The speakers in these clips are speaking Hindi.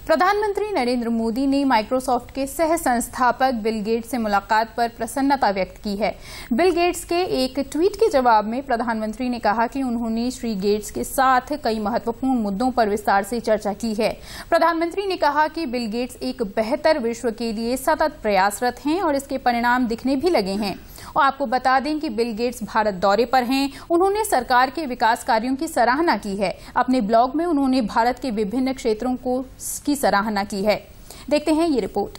प्रधानमंत्री नरेंद्र मोदी ने माइक्रोसॉफ्ट के सह संस्थापक बिल गेट्स से मुलाकात पर प्रसन्नता व्यक्त की है। बिल गेट्स के एक ट्वीट के जवाब में प्रधानमंत्री ने कहा कि उन्होंने श्री गेट्स के साथ कई महत्वपूर्ण मुद्दों पर विस्तार से चर्चा की है। प्रधानमंत्री ने कहा कि बिल गेट्स एक बेहतर विश्व के लिए सतत प्रयासरत हैं और इसके परिणाम दिखने भी लगे हैं। और आपको बता दें कि बिल गेट्स भारत दौरे पर हैं। उन्होंने सरकार के विकास कार्यों की सराहना की है। अपने ब्लॉग में उन्होंने भारत के विभिन्न क्षेत्रों की सराहना की है। देखते हैं ये रिपोर्ट।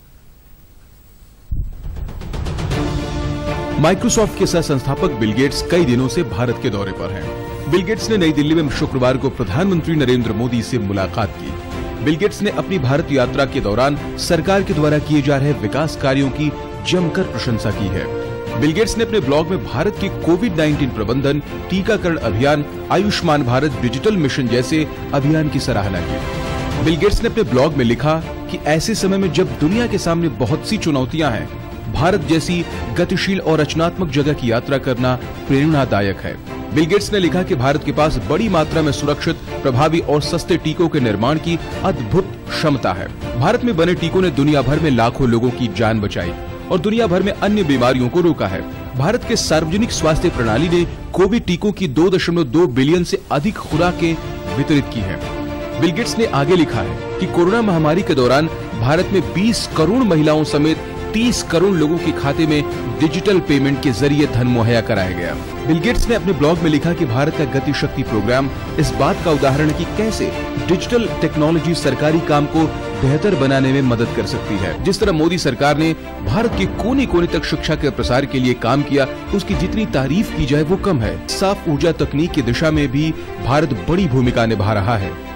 माइक्रोसॉफ्ट के सह संस्थापक बिल गेट्स कई दिनों से भारत के दौरे पर हैं। बिल गेट्स ने नई दिल्ली में शुक्रवार को प्रधानमंत्री नरेंद्र मोदी से मुलाकात की। बिल गेट्स ने अपनी भारत यात्रा के दौरान सरकार के द्वारा किए जा रहे विकास कार्यों की जमकर प्रशंसा की है। बिल गेट्स ने अपने ब्लॉग में भारत के कोविड-19 प्रबंधन, टीकाकरण अभियान, आयुष्मान भारत डिजिटल मिशन जैसे अभियान की सराहना की। बिल गेट्स ने अपने ब्लॉग में लिखा कि ऐसे समय में जब दुनिया के सामने बहुत सी चुनौतियां हैं, भारत जैसी गतिशील और रचनात्मक जगह की यात्रा करना प्रेरणादायक है। बिल गेट्स ने लिखा कि भारत के पास बड़ी मात्रा में सुरक्षित, प्रभावी और सस्ते टीकों के निर्माण की अद्भुत क्षमता है। भारत में बने टीकों ने दुनिया भर में लाखों लोगों की जान बचाई और दुनिया भर में अन्य बीमारियों को रोका है। भारत के सार्वजनिक स्वास्थ्य प्रणाली ने कोविड टीकों की 2.2 बिलियन से अधिक खुराकें वितरित की है। बिल गेट्स ने आगे लिखा है कि कोरोना महामारी के दौरान भारत में 20 करोड़ महिलाओं समेत 30 करोड़ लोगों के खाते में डिजिटल पेमेंट के जरिए धन मुहैया कराया गया। बिल गेट्स ने अपने ब्लॉग में लिखा कि भारत का गति शक्ति प्रोग्राम इस बात का उदाहरण है कि कैसे डिजिटल टेक्नोलॉजी सरकारी काम को बेहतर बनाने में मदद कर सकती है। जिस तरह मोदी सरकार ने भारत के कोने कोने तक शिक्षा के प्रसार के लिए काम किया, उसकी जितनी तारीफ की जाए वो कम है। साफ ऊर्जा तकनीक की दिशा में भी भारत बड़ी भूमिका निभा रहा है।